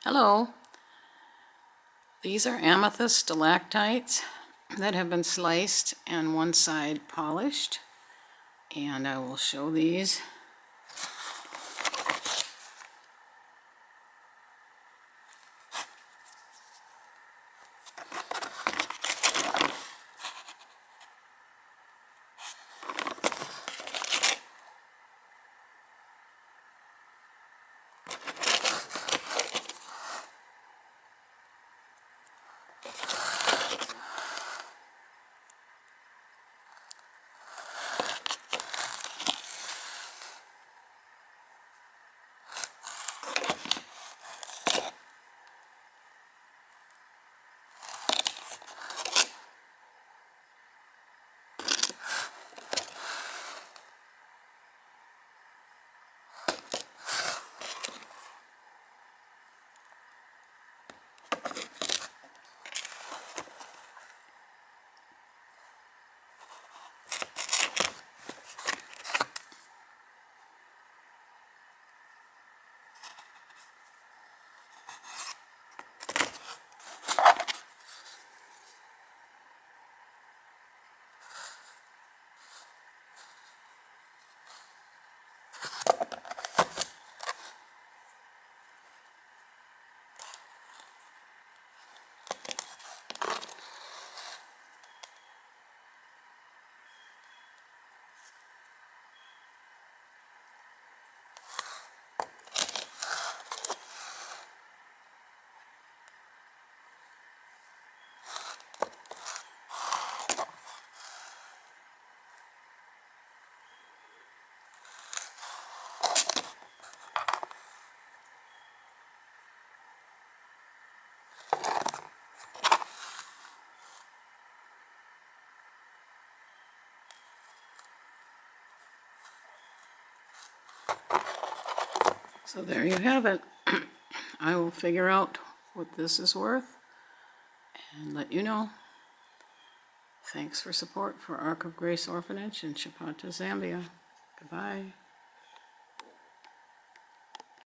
Hello, these are amethyst stalactites that have been sliced and one side polished, and I will show these. So there you have it. I will figure out what this is worth and let you know. Thanks for support for Ark of Grace Orphanage in Chipata, Zambia. Goodbye.